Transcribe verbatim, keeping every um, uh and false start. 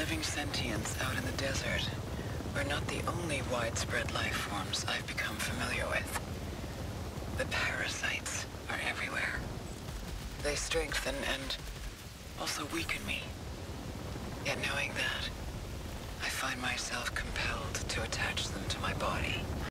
living sentience out in the desert are not the only widespread life forms I've become familiar with. The parasites are everywhere. They strengthen and also weaken me. Yet knowing that, I find myself compelled to attach them to my body.